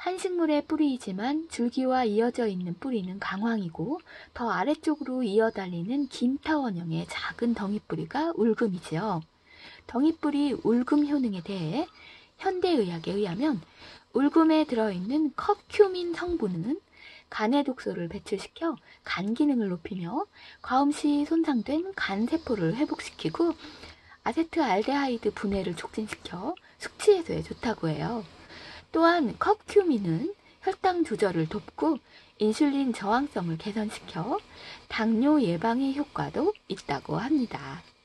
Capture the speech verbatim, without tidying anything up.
한식물의 뿌리이지만 줄기와 이어져 있는 뿌리는 강황이고 더 아래쪽으로 이어달리는 김타원형의 작은 덩이뿌리가 울금이지요. 덩이뿌리 울금 효능에 대해 현대의학에 의하면 울금에 들어있는 커큐민 성분은 간의 독소를 배출시켜 간 기능을 높이며 과음 시 손상된 간세포를 회복시키고 아세트알데하이드 분해를 촉진시켜 숙취 해소에 좋다고 해요. 또한 커큐민은 혈당 조절을 돕고 인슐린 저항성을 개선시켜 당뇨 예방의 효과도 있다고 합니다.